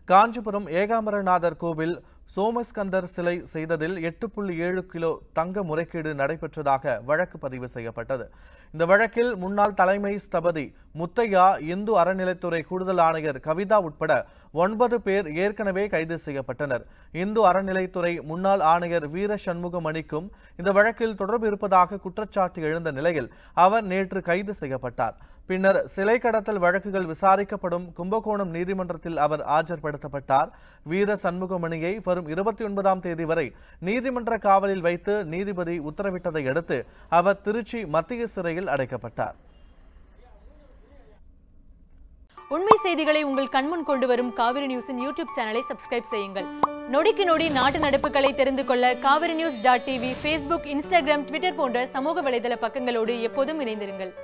காஞ்சிபுரம் ஏகாம்பரநாதர் கோவில் சோமஸ்கந்தர் சிலை செய்ததில் 8.7 கிலோ தங்க முறைகேடு நடைபெற்றதாக வழக்கு பதிவு செய்யப்பட்டது. இந்த வழக்கில் முன்னாள் தலைமை ஸ்தபதி முத்தையா, இந்து அறநிலைத்துறை கூடுதல் ஆணையர் கவிதா உட்பட 9 பேர் ஏற்கனவே கைது செய்யப்பட்டனர். இந்து அறநிலைத்துறை முன்னாள் ஆணையர் வீர சண்முகமணிக்கும் இந்த வழக்கில் தொடர்பு இருப்பதாக குற்றச்சாட்டு எழுந்த நிலையில் அவர் நேற்று கைது செய்யப்பட்டார். பின்னர் சிலை கடத்தல் வழக்குகள் விசாரிக்கப்படும் கும்பகோணம் நீதிமன்றத்தில் அவர் ஆஜர்படுத்தப்பட்டார். வீர சண்முகமணியை வரும் 29ஆம் தேதி வரை நீதிமன்ற காவலில் வைத்து நீதிபதி உத்தரவிட்டதை அடுத்து அவர் திருச்சி மத்திய சிறையில் அடைக்கப்பட்டார். உண்மை செய்திகளை உங்கள் கண்முன் கொண்டு வரும் காவிரி நியூஸின் யூடியூப் சேனலை சப்ஸ்கிரைப் செய்யுங்கள். நொடிக்கு நொடி நாட்டு நடப்புகளை தெரிந்து கொள்ள kaverinews.tv, Facebook, Instagram, Twitter போன்ற சமூக வலைதள பக்கங்களோடு எப்போதும் இணைந்திருங்கள்.